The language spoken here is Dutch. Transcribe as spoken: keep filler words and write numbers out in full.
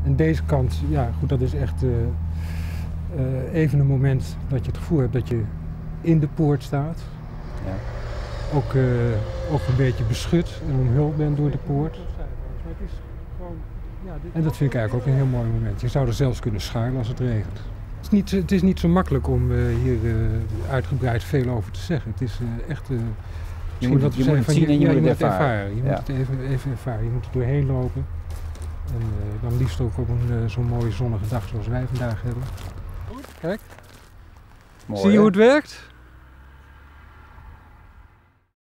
En deze kant, ja goed, dat is echt uh, uh, even een moment dat je het gevoel hebt dat je in de poort staat. Ja. Ook, uh, ook een beetje beschut en omhuld bent door de poort. En dat vind ik eigenlijk ook een heel mooi moment. Je zou er zelfs kunnen schuilen als het regent. Het is niet, het is niet zo makkelijk om uh, hier uh, uitgebreid veel over te zeggen. Het is uh, echt... Uh, je moet het, je moet het van, zien en je, ja, moet je het ervaren. ervaren. Je ja. moet het even, even ervaren. Je moet er doorheen lopen. En uh, dan liefst ook op een uh, zo'n mooie zonnige dag zoals wij vandaag hebben. Kijk. Mooi, zie je hè? hoe het werkt?